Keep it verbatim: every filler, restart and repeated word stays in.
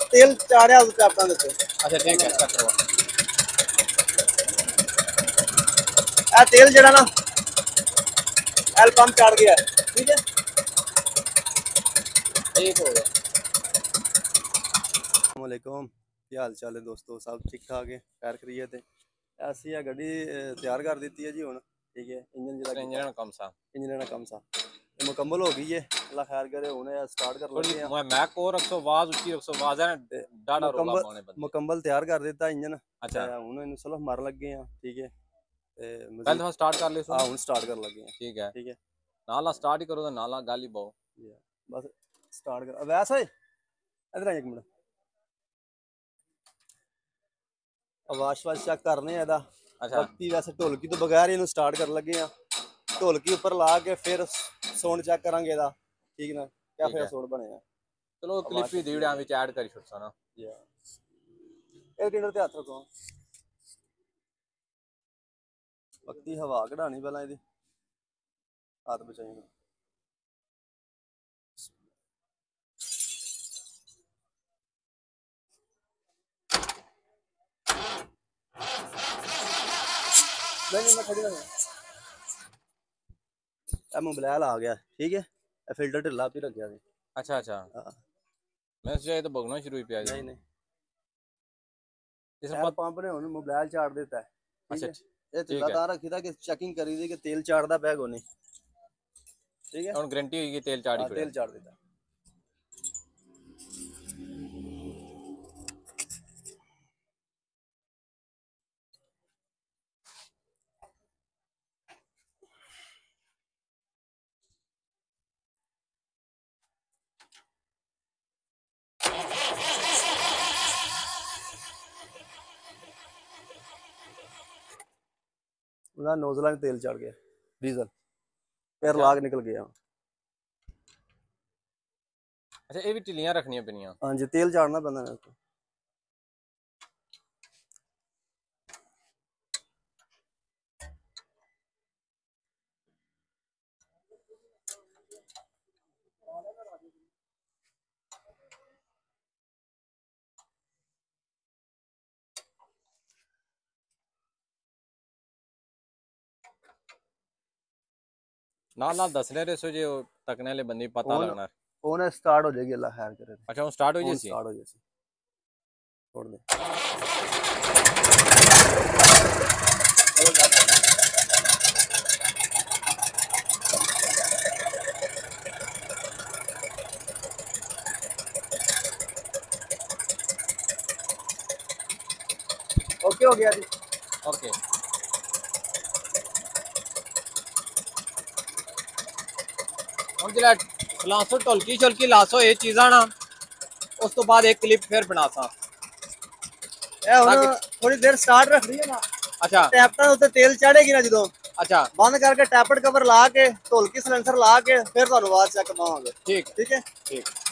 तेल चाड़िया उस टैपटां दे उत्ते। अच्छा ठीक है, चेक करवा। ए तेल जेड़ा ना एल पंप चाड़ गया है, ठीक है। ठीक हो गया। अस्सलाम वालेकुम, क्या हाल चाल है दोस्तों, सब ठीक ठाक है, खैर खैरियत है। ऐसी है गड्डी तैयार कर दी है जी हुण, ठीक है। इंजन जेड़ा इंजन कम सा इंजन ना कम सा मुकम्मल हो गई है, अल्लाह खैर करे। हुण स्टार्ट कर लगे हैं। मैं मैं को रखो आवाज ऊंची रखो, आवाज है ना डाड़ा रोला मुकम्मल पाने बंदे। मुकम्मल तैयार कर दिता इंजन। अच्छा हुण इनू सलफ मार लगे हैं, ठीक है। पहले तो स्टार्ट कर ले सो। हां हुण स्टार्ट कर लगे हैं, ठीक है। ठीक है। नाला स्टार्ट ही करो तो नाला गाली पाओ बस स्टार्ट कर वैसे इधर आ एक मिनट आवाज वाज चेक करने हैं। अच्छा वक्ती वैसे ढोलकी तो बगैर ही स्टार्ट कर लगे हैं। ढोलकी ऊपर ला के फिर साउंड चेक करांगे ਇਹਦਾ, ठीक ना, क्या फिर साउंड बनेगा। चलो क्लिप ही दीड़ियां विच ऐड करी छुड़सा ना। ਇਹ ਕਿੰਨਰ ਤੇ ਹੱਥ ਰੱਖੋ। ਵਕਤੀ ਹਵਾ ਕਢਾਣੀ ਪਹਿਲਾਂ ਇਹਦੀ, ਹੱਥ ਬਚਾਈ। नहीं नहीं मैं खड़ी ना, ਇਹ मोबाइल आ गया, ठीक है। ਇਹ फिल्टर ढिला भी रख गया। अच्छा अच्छा मैं सोचा तो भगना शुरू ही पिया। नहीं नहीं इस पर पंप ने हुन मोबाइल चाड़ देता है, ठीक है। ये ढिला तार रखी था कि चेकिंग करी थी कि तेल चाड़दा बैग होने, ठीक है। हुन गारंटी होगी तेल चाड़ ही तेल चाड़ देता। नोजला में तेल चढ़ गया, डीजल फिर लाग निकल गया। अच्छा ये भी ढिलियां रखनियां पैनियां। हां जी तेल चाड़ना पैंदा मेरे को। नाल नाल दस रहे सो जो तकने वाले बंदे पता लगना। ओने स्टार्ट हो जाएगी, अल्लाह खैर करे। अच्छा वो स्टार्ट हो जाएगी, स्टार्ट हो जाएगी। छोड़ दे। ओके हो गया जी, ओके। हम जिला लासो ढोलकी शोलकी लासो ये चीज़ा ना उस तो बाद एक क्लिप फिर बना सा। थोड़ी देर स्टार्ट रख रही है ना। अच्छा टैपटा उत्ते तेल चढ़ेगी ना जो, अच्छा बंद करके टैपट कवर ला के ढोलकी सिलेंसर ला के फिर तुहानू आवाज चेक करवावांगे। ठीक ठीक है ठीक।